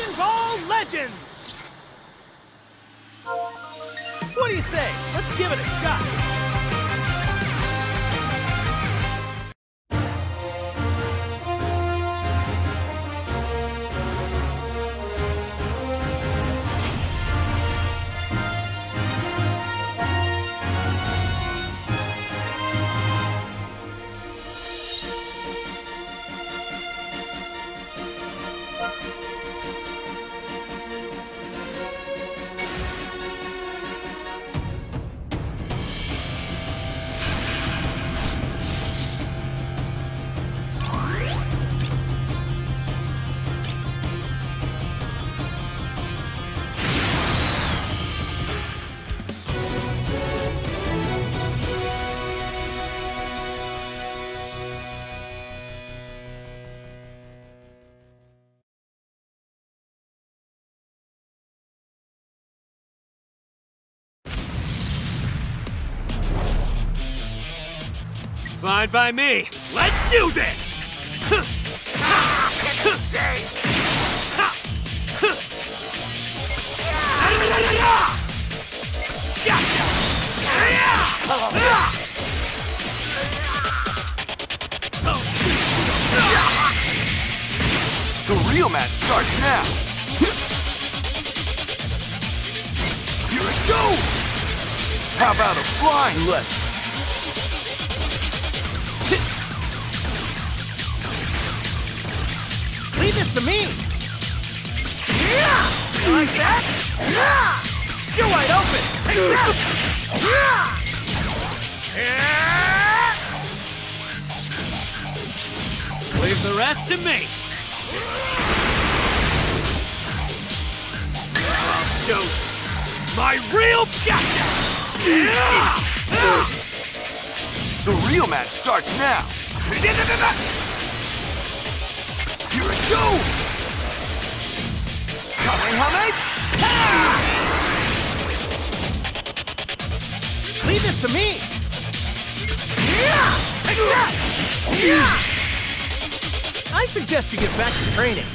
Dragon Ball Legends! What do you say? Let's give it a shot. Fine by me. Let's do this! The real match starts now! Here it goes! How about a flying lesson? Leave this to me! Yeah! You like that? Yeah! You're wide open! Take that! Yeah! Leave the rest to me! I'll show you my real gotcha! Yeah! The real match starts now! Here it goes! Kamehameha! Leave this to me! Yeah! Take that! Yeah! I suggest you get back to training.